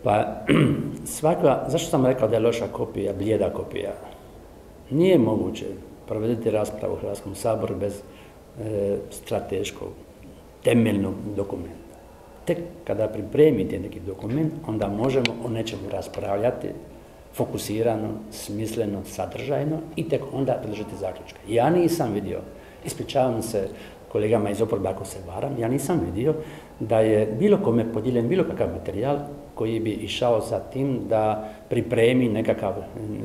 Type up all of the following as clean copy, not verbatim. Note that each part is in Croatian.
Pa zašto sam rekao da je loša kopija, blijeda kopija? Nije moguće provoditi raspravu u Hrvatskom saboru bez strateškog, temeljnog dokumenta. Tek kada pripremite neki dokument, onda možemo o nečemu raspravljati fokusirano, smisleno, sadržajno i tek onda predložiti zaključke. Ja nisam vidio, ispričavam se kolegama iz oporbe ako se varam, ja nisam vidio da je bilo kome podijeljen bilo kakav materijal koji bi išao za tim da pripremi nekakav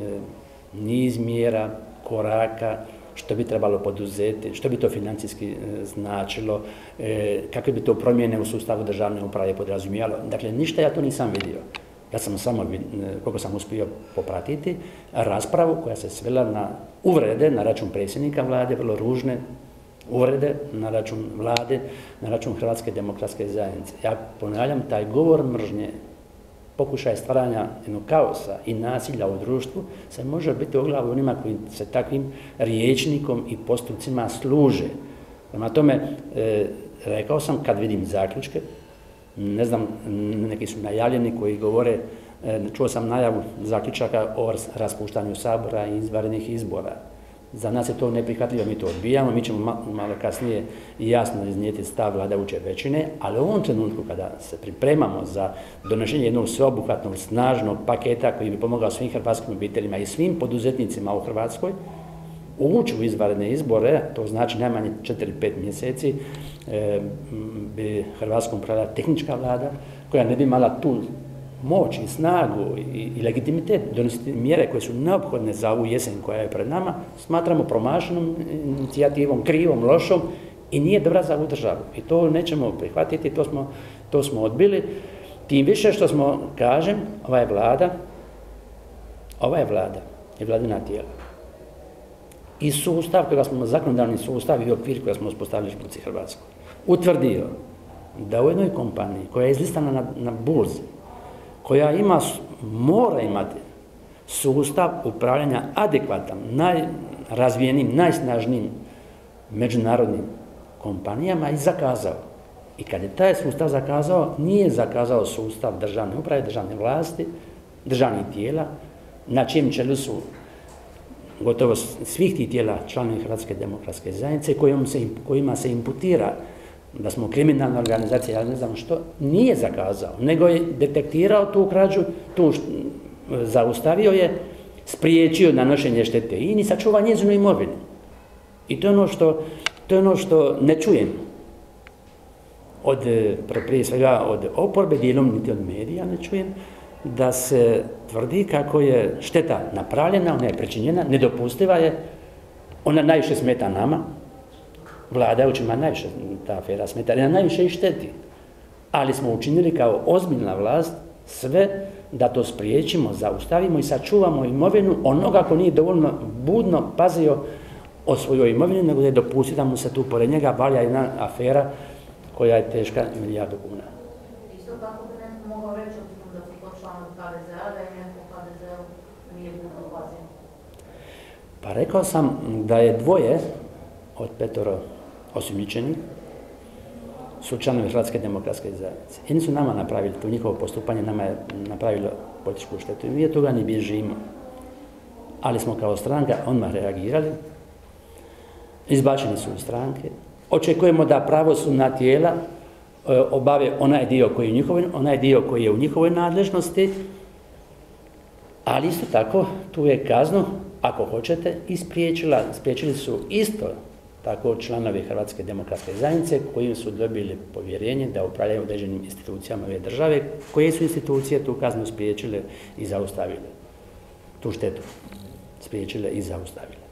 niz mjera, koraka, što bi trebalo poduzeti, što bi to financijski značilo, kakve bi to promjene u sustavu državne uprave podrazumijalo. Dakle, ništa ja to nisam vidio. Ja sam samo, koliko sam uspio popratiti, raspravu koja se svela na uvrede na račun predsjednika Vlade, vrlo ružne uvrede na račun Vlade, na račun Hrvatske demokratske zajednice. Ja ponavljam, taj govor mržnje, pokušaj stvaranja jednog kaosa i nasilja u društvu se može biti u glavu onima koji se takvim rječnikom i postupcima služe. Prema tome, rekao sam, kad vidim zaključke, ne znam, neki su najavljeni koji govore, čuo sam najavu zaključaka o raspuštanju Sabora i izvanrednih izbora. Za nas je to neprihvatljivo, mi to odbijamo, mi ćemo malo kasnije jasno iznijeti stav vladajuće većine, ali u ovom trenutku kada se pripremamo za donošenje jednog sveobuhvatnog, snažnog paketa koji bi pomogao svim hrvatskim obiteljima i svim poduzetnicima u Hrvatskoj, ući u izvanredne izbore, to znači najmanje 4-5 mjeseci, bi Hrvatskom upravljala tehnička vlada, koja ne bi imala tu moć i snagu i legitimitet donositi mjere koje su neophodne za ovu jesen koja je pred nama, smatramo promašenom inicijativom, krivom, lošom i nije dobra za ovu državu. I to nećemo prihvatiti, to smo odbili. Tim više što smo, kažem, ova je Vlada i vladina tijela i sustav kojega smo, zakonodavni sustav i okvir koji smo uspostavili u Republici Hrvatskoj, utvrdio da u jednoj kompaniji koja je izlistana na burzi, koja mora imati sustav upravljanja adekvatan, najrazvijenijim, najsnažnijim međunarodnim kompanijama i zakazao. I kad je taj sustav zakazao, nije zakazao sustav državne uprave, državne vlasti, državnih tijela, na čijem čelu su gotovo svih tih tijela članovi Hrvatske demokratske zajednice, kojima se imputira da smo kriminalna organizacija, ja ne znam što, nije zakazao, nego je detektirao tu krađu, zaustavio je, spriječio nanošenje štete i sačuva njezinu imovinu. I to je ono što ne čujem prije svega od oporbe, dijelom niti od medija ne čujem, da se tvrdi kako je šteta napravljena, ona je pričinjena, nedopustiva je, ona najviše smeta nama, vladajućima najviše ta afera smeta, jer najviše i šteti. Ali smo učinili kao ozbiljna vlast sve da to spriječimo, zaustavimo i sačuvamo imovinu onoga ko nije dovoljno budno pazio o svojoj imovini, nego da je dopustio da mu se tu pored njega valja jedna afera koja je teška milijardu kuna. Isto tako bi netko mogao reći, da su to članovi HDZ-a, da je netko HDZ-u nije budno pazio. Pa rekao sam da je 2 od 5 osumnjičenih su članovi Hrvatske demokratske zajednice. Jedni su nama napravili, to njihovo postupanje nama je napravilo političku štetu i mi od toga ne bježimo. Ali smo kao stranka odmah reagirali, izbačeni su iz stranke, očekujemo da pravosudna tijela obave onaj dio koji je u njihovoj nadležnosti, ali isto tako tu je kaznu, ako hoćete, i spriječili su isto tako članovi Hrvatske demokratske zajednice koji su dobili povjerenje da upravljaju određenim institucijama ove države, koje su institucije tu kaznu spriječile i zaustavile, tu štetu spriječile i zaustavile.